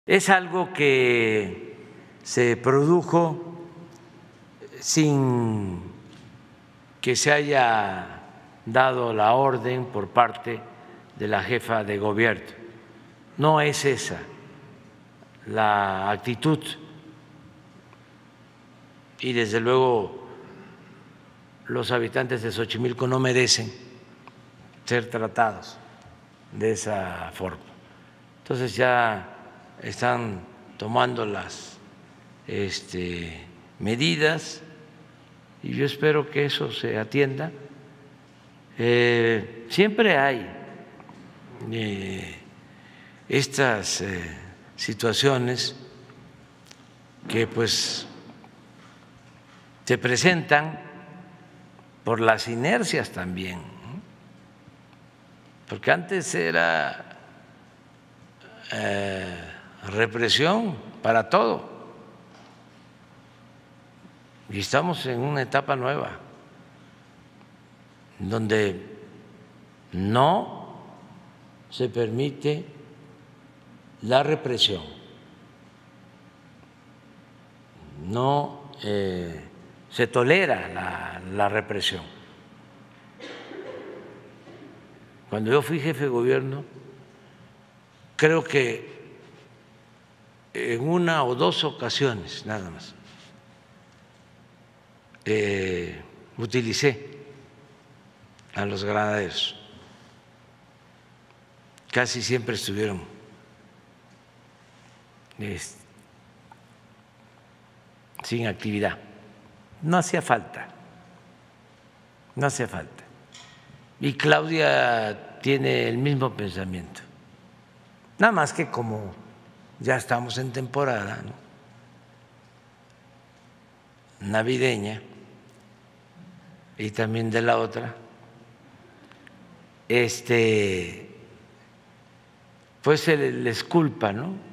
Es algo que se produjo sin que se haya dado la orden por parte de la jefa de gobierno. No es esa la actitud y desde luego los habitantes de Xochimilco no merecen ser tratados de esa forma. Entonces ya están tomando las medidas y yo espero que eso se atienda. Siempre hay estas situaciones que pues se presentan por las inercias también, ¿no? Porque antes era represión para todo y estamos en una etapa nueva donde no se permite la represión, no se tolera la represión. Cuando yo fui jefe de gobierno, creo que en una o dos ocasiones nada más utilicé a los granaderos. Casi siempre estuvieron sin actividad. No hacía falta, no hacía falta. Y Claudia tiene el mismo pensamiento. Nada más que como ya estamos en temporada, ¿no?, navideña y también de la otra, pues se les culpa, ¿no?,